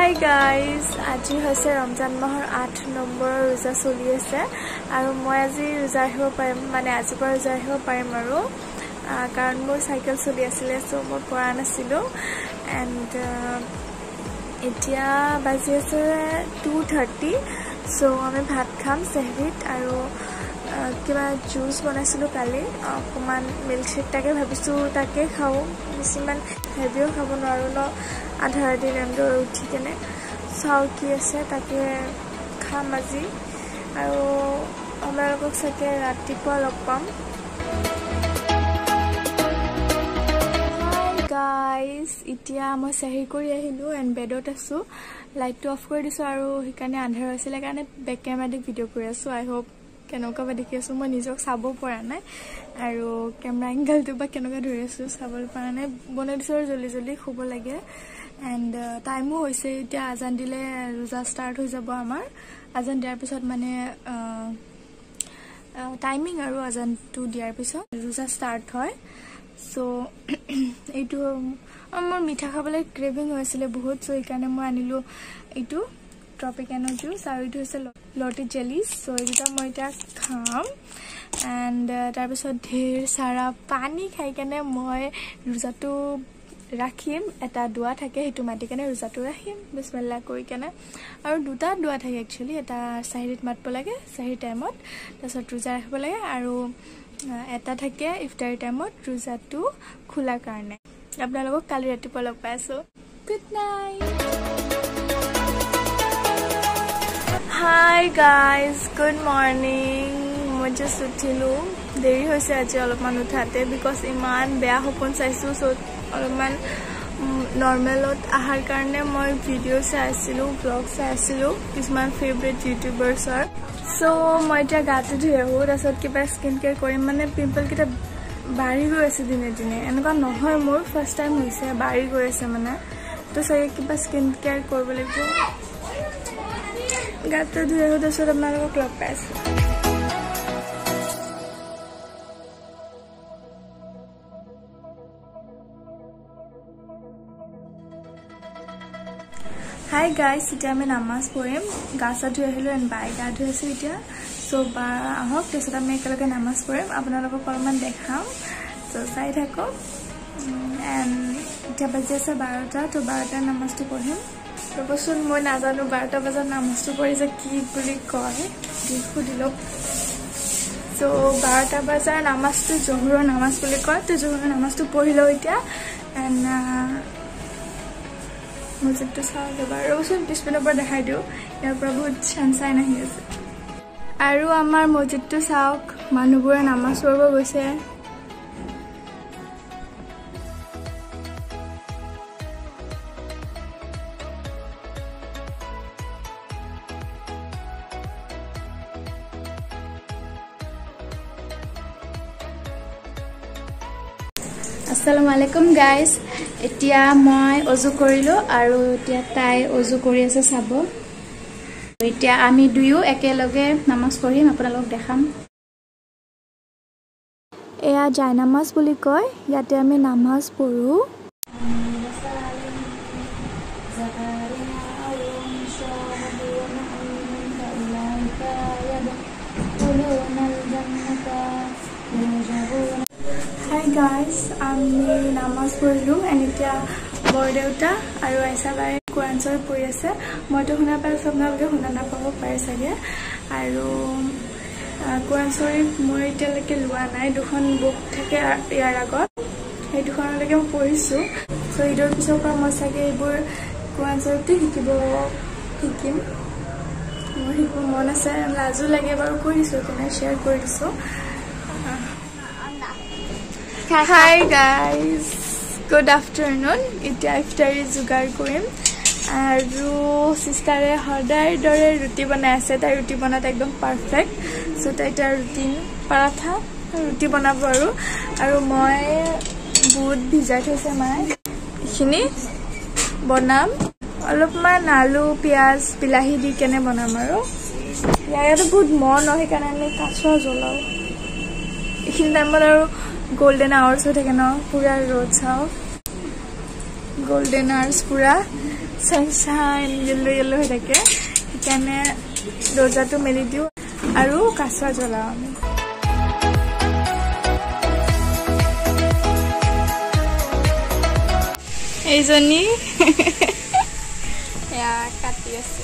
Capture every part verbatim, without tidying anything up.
Hi guys, আজি হৈছে ৰমজান মাহৰ আঠ নম্বৰ ৰোজা চলি আছে আৰু মই আজি ৰোজা ৰাখিব পাৰিম মানে আজি পৰা ৰোজা ৰাখিব পাৰিম আৰু কাৰণ মোৰ সাইকেল চলি আছিল সো মই পৰা নাছিলো এন্ড এতিয়া বাজি আছে two thirty সো আমি ভাত খাম সেহৰিত আৰু কিবা জুস বনাইছিলো কালি অকমান মিল্ক শেক তাকে ভাবিছো তাকে খাও বেছিমান হেভিও খাব নোৱাৰো ন আধা ৰাতি ৰেমডৰ উঠি কেনে saok কি আছে তাকে খাম আজি আৰু আপোনালোকক সাকে ৰাতিপুৱা লগ পাম হাই গাইস এতিয়া মই সেহৰি কৰি আহিলো এন্ড বেডত আছো লাইটটো অফ কৰি দিছো আৰু হিকানে আন্ধাৰ হৈছিল কাৰণে বেক কেমেৰা দি ভিডিও কৰি আছো আই হোপ কেনকা বা দেখি আছো মই নিজক চাব পৰা নাই আৰু কেমেৰা এংগলটো বা কেনকা ধৰি আছো চাবল পৰা নাই বনাই দিছো জলদি জলদি খুব লাগে এন্ড টাইমো হৈছে এতিয়া আজান দিলে ৰোজা স্টাৰ্ট হৈ যাব আমাৰ আজান দিয়াৰ পিছত মানে টাইমিং আৰু আজানটো দিয়াৰ পিছত ৰোজা স্টাৰ্ট হয় সো এইটো আমাৰ মিঠা খাবলৈ ক্ৰেভিং হৈছিল বহুত সো ইকানে মই আনিলো এইটো ট্ৰপিকানো জুস আৰু এইটো হৈছে লটি জেলিস সো এটা মই এটা খাম এন্ড তাৰ পিছত ঢেৰ সাৰা পানী খাই কেনে মই ৰোজাটো ৰাখিম এটা দুৱা থাকে হেতু মাটি কেনে ৰোজাটো ৰাখিম বিসমিল্লাহ কৰি কেনে আৰু দুটা দুৱা থাকে একচুয়ালি এটা সাহিৰিত মাতব লাগে সাহিৰ টাইমত তাৰছত ৰোজা ৰাখিব লাগে আৰু এটা থাকে ইফতাৰি টাইমত ৰোজাটো খোলা কাৰণে আপোনালোকক কালি ৰাতিপুৱা লগ পাইছো good night Hi guys, good morning. মই just উঠিলো দেৰি হৈছে আজি অলপমান উঠাতে because ইমান বেয়া সপোন চাইছো সো অলপমান নৰমেলত আহাৰ কাৰণে মই ভিডিও চাইছিলো ব্লগ চাইছিলো কিছুমান ফেভাৰিট ইউটিউবাৰ্ছৰ সো মই এতিয়া গাটো ধুই আহো তাৰছত কিবা স্কিন কেয়াৰ কৰিম মানে পিম্পল কিটা বাঢ়ি গৈ আছে দিনে দিনে এনেকুৱা নহয় মোৰ ফাৰ্ষ্ট টাইম হৈছে বাঢ়ি গৈ আছে মানে তো সয়ে কিবা স্কিন কেয়াৰ কৰিব লাগিব গাটো ধুই আহো তাৰছত আপোনালোকক লগ পাইছো Hi guys, এতিয়া আমি নামাজ পঢ়িম গাছা ধুই আহিলো এন্ড বাই গা ধুই আছে এতিয়া সো বা আহক তাৰছত আমি একেলগে নামাজ পঢ়িম আপোনালোকক অলপমান দেখাম সো চাই থাকক এন্ড এতিয়া বাজি আছে বাৰটা তো বাৰটা নামাজটো পঢ়িম ৰবচোন মই নাজানো বাৰটা বজাত নামাজটো পঢ়ি যে কি বুলি কয় দেখো দিলো সো বাৰটা বজাৰ নামাজটো জোহৰৰ নামাজ বুলি কয় তো জোহৰৰ নামাজটো পঢ়িলো এতিয়া এন্ড মসজিদটো চাও এবাৰ ৰবচোন পিছপিনৰ পৰা দেখাই দিও ইয়াৰ পৰা বহুত চানচাইন আহি আছে আৰু আমাৰ মসজিদটো চাওক মানুহবোৰে নামাজ পঢ়িব গৈছে Assalam Walikum guys এতিয়া মই অজু কৰিলো আৰু এতিয়া তাই অজু কৰি আছে চাব এতিয়া আমি দুয়ো একেলগে নামাজ পঢ়িম আপোনালোক দেখাম এয়া যায় নামাজ বুলি কয় ইয়াতে আমি নামাজ পঢ়ো Hi guys, আমি নামাজ পঢ়িলো এনিতিয়া বৰদেউতা আৰু আইছা বাই কোৰান চৰি পঢ়ি আছে মইতো শুনা পাইছো আপোনালোকে শুনা নাপাব পাৰে চাগে আৰু কোৰান চৰি মই এতিয়ালৈকে লোৱা নাই দুখন বুক থাকে ইয়াৰ আগত সেই দুখনলৈকে মই পঢ়িছো সো ইডৰ পিছৰ পৰা মই চাগে এইবোৰ কোৰান চৰিটো শিকিব শিকিম মই শিকিব মন আছে লাজো লাগে বাৰু কৈ দিছো কেনে শ্বেয়াৰ কৰি দিছো Hi guys, good afternoon. It's iftari jugar korim. Aru sistare hodai dore ruti banai ase tai ruti banat ekdom perfect. So tai ta routine paratha ruti banabo aru aru moi bud bhijai those mai. Ikhini bonam olopman alu piaz bilahi di kene bonam aru. Yaga bud mon hoy kana ami kaso jolao. Ikhini tamar aru golden hours ho thake na pura road sao golden hours pura sunshine yellow yellow হৈ থাকে সেইকাৰণে দৰ্জাটো মেলি দিও আৰু কাছা জ্বলাও আমি এইজনী ইয়া কাটি আছে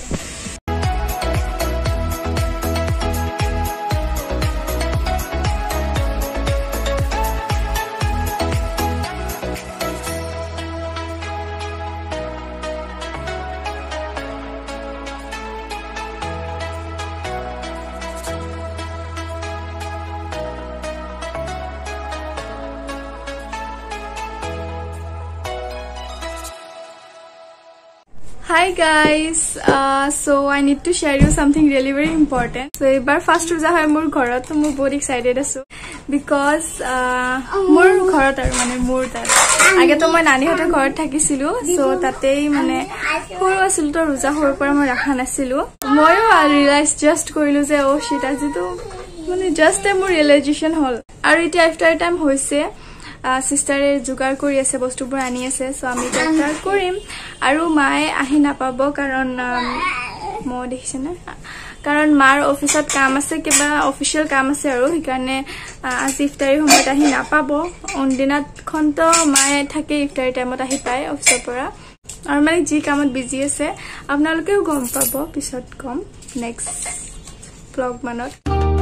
Hi guys, uh, so I need to share you something really very important. So aibar first roja hoy mur ghorot to mu very excited asu because uh, mur ghorot aru mane mur tar age to moi nani hote ghorot thakisilu so tatei mane horu asil to roja hor pora moi rakha nasilu moi realize just korilu je oh shit aji to mane just a more realization hol aru eta after time hoise sister jugar kori ase bostu bor ani ase so ami ta korim aru mai ahi na pabo karon mo dekhise na karon mar office at kaam ase kiba official kaam ase aru hikane as iftari homat ahi na pabo ondinat khonto mai thake iftari time at ahi pai office pora aru mai ji kaamot busy ase apnaloke gom pabo pisot kom next vlog manot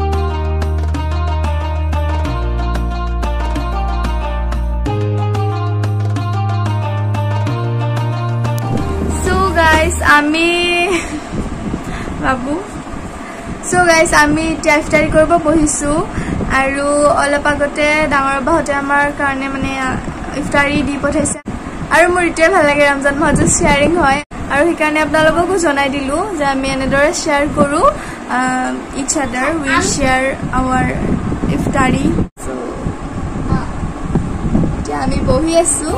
guys ami babu so guys ami iftari koribo bohisu aru olapagote dangor bahote amar karone mane iftari di pothaise aru mur ite bhal lage ramzan maho sharing hoy aru hikane apnalogoku jonai dilu je ami enedore share koru each other we share our iftari so ja ami bohi asu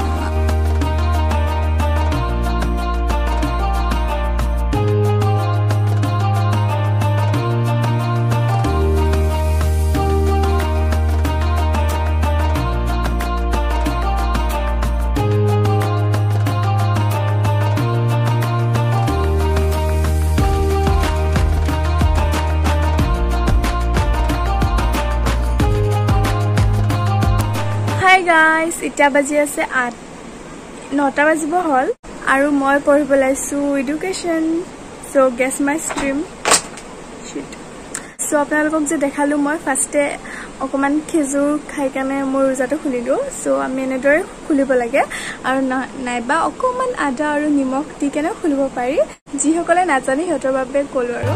Hi guys, ita baji ase eight nine bajibo hol aru moi poribo laisu education so guess my stream shit so apnalokok je dekhalu moi first e okoman khejur khai kane mor rojato khulilu so ami enedore khulibo lage aru naiba okoman ada aru nimok di kane khulibo pari ji hokole najani hetor babbe kolu aru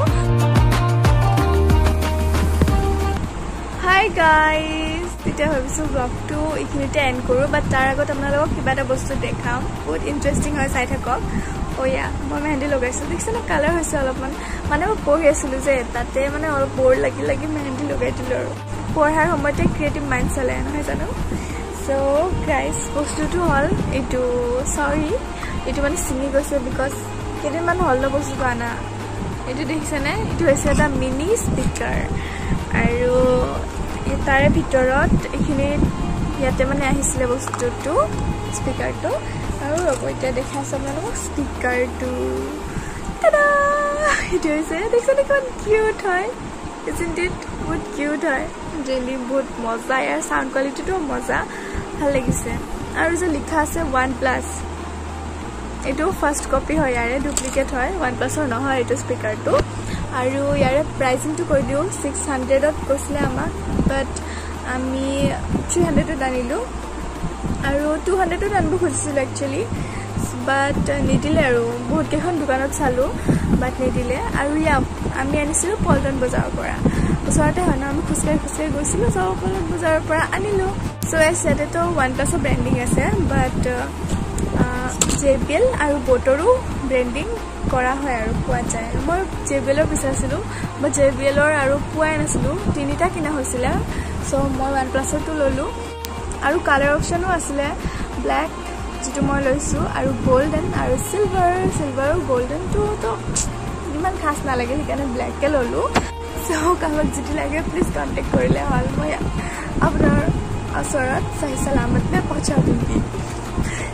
Hi guys Ita hobisu vlog to ikinite end koru but tar agot apnalok kiba eta bostu dekham বহুত interesting hoy sai thakok oh yeah moi mehendi logaisu dekse na color hoise olopman mane mo pohi asilu je tate mane all board lagi lagi mehendi logai dilu aru pohar homote creative mind chale na jano so guys bostu to hol etu sorry etu mane singi goise because kedin man hol no bostu gana etu dekhise na etu hoise eta mini speaker aru তাৰে ভিতৰত এখিনি ইয়াতে মানে আহিছিলে বস্তুটো স্পিকাৰটো আৰু ৰবইটা দেখা সমানো স্পিকাৰটো ta-da এটা হৈছে দেখছনে কোন কিউট হয় isn't it বহুত কিউট হয় really বহুত মজা ইয়াৰ সাউন্ড কোৱালিটিটো মজা ভাল লাগিছে আৰু যে লিখা আছে one plus এটো ফাৰ্স্ট কপি হয় ইয়াৰে ডুপ্লিকেট হয় one plus ৰ নহয় এটো স্পিকাৰটো আৰু ইয়াৰে প্ৰাইচিং টু কৈ দিও six hundred ত কৈছিলে আমাক but আমি three hundred ত আনিলো আৰু two hundred ত আনিব খুজিছিল actually but নিদিলে আৰু বহুত কেখন দোকানত চালো but নিদিলে আৰু ইয়া আমি আনিছিলো পল্টন বজাৰৰ পৰা ওচৰতে হয় না আমি খুচকাই খুচকাই গৈছিলো সব পল্টন বজাৰৰ পৰা আনিলো so এ সেটে তো one plus ব্র্যান্ডিং আছে but J B L আৰু বটৰো ব্র্যান্ডিং কৰা হয় আৰু পোৱা যায় মই J B L ৰ বিচাৰিছিলো but J B L ৰ আৰু পোৱাই নাছিলো তিনিটা কিনা হৈছিল so মই one plus টো ললো আৰু কালাৰ অপচনো আছিল ব্ল্যাক যেটো মই লৈছো আৰু গোল্ডেন আৰু সিলভাৰ সিলভাৰ আৰু গোল্ডেন টো তো ইমান খাস না লাগে সেইকাৰণে ব্ল্যাক কে ললো so কালাৰ যেটো লাগে প্লিজ কন্টাক্ট কৰিলে হল মই আপোনাৰ ওচৰত সহি সলামত নে পਹੁঁচাই দিম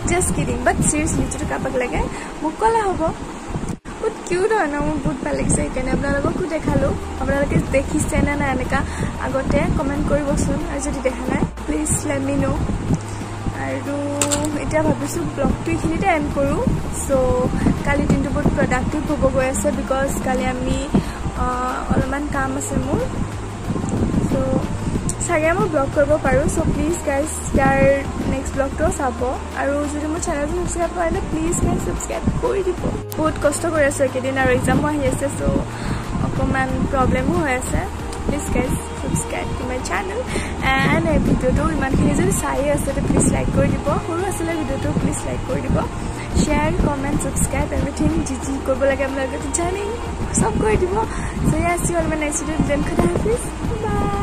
জাষ্ট কিডিং বাট সিৰিয়াসলি যদি কাবাক লাগে মোক কলা হ'ব বহুত কিউট হয় না মোৰ বহুত ভাল লাগিছে সেইকাৰণে আপোনালোককো দেখালো আপোনালোকে দেখিছে না না এনেকা আগতে কমেন্ট কৰিবচোন আৰু যদি দেখা নাই প্লিজ লেট মি নো আৰু এতিয়া ভাবিছো ব্লগটো এইখিনিতে এণ্ড কৰো সো কালি দিনটো বহুত প্ৰডাক্টিভ হ'ব গৈ আছে বিকজ কালি আমি অলপমান কাম আছে মোৰ সো চাগে মই ব্লগ কৰিব পাৰো সো প্লিজ গাইজ ইয়াৰ নেক্সট ব্লগটো চাব আৰু যদি মোৰ চেনেলটো সাবস্ক্ৰাইব কৰিলে প্লিজ গাইজ সাবস্ক্ৰাইব কৰি দিব বহুত কষ্ট কৰি আছো একেদিন আৰু এক্সামো আহি আছে সো অকমান প্ৰব্লেমো হৈ আছে please guys subscribe to my channel and এই ভিডিঅ'টো ইমানখিনি যদি চাই আছে তো প্লিজ লাইক কৰি দিব সৰু আছিলে ভিডিঅ'টো প্লিজ লাইক কৰি দিব শ্বেয়াৰ কমেণ্ট সাবস্ক্ৰাইব এভৰিথিং যি যি কৰিব লাগে আপোনালোকে জানেই চব কৰি দিব সো ইয়াৰ see all my next video' then খুদা হাফিজ বাই